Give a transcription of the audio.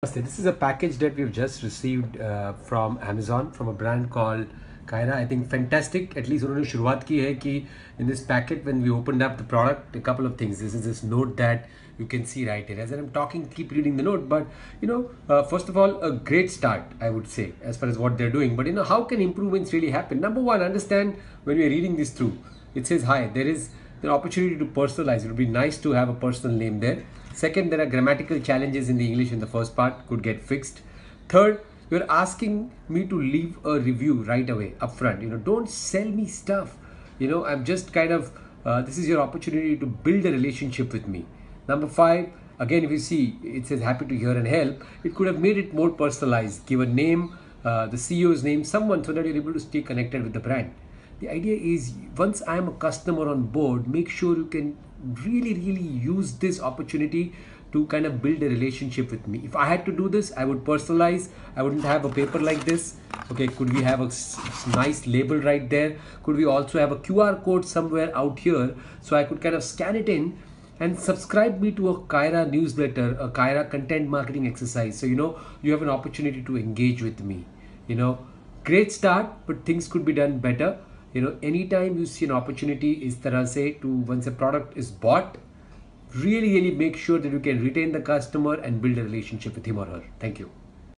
This is a package that we've just received from Amazon from a brand called Kaira. I think fantastic. At least उन्होंने शुरुआत की है कि in this packet when we opened up the product, a couple of things. This is this note that you can see right here. As I'm talking, keep reading the note. But first of all, a great start, I would say, as far as what they're doing. But how can improvements really happen? Number one, understand when we're reading this through. It says hi. There is an opportunity to personalize. It would be nice to have a personal name there. Second, there are grammatical challenges in the English in the first part, could get fixed. Third, you're asking me to leave a review right away upfront. Don't sell me stuff. I'm just kind of, this is your opportunity to build a relationship with me. Number five, again, if you see, it says happy to hear and help. It could have made it more personalized. Give a name, the CEO's name, someone, so that you're able to stay connected with the brand. The idea is once I'm a customer on board, make sure you can really use this opportunity to kind of build a relationship with me. If I had to do this, I would personalize. I wouldn't have a paper like this. Okay, could we have a nice label right there? Could we also have a QR code somewhere out here so I could kind of scan it in and subscribe me to a Kaira newsletter, a Kaira content marketing exercise. So, you have an opportunity to engage with me. Great start, but things could be done better. Anytime you see an opportunity is tarah se to once a product is bought, really make sure that you can retain the customer and build a relationship with him or her. Thank you.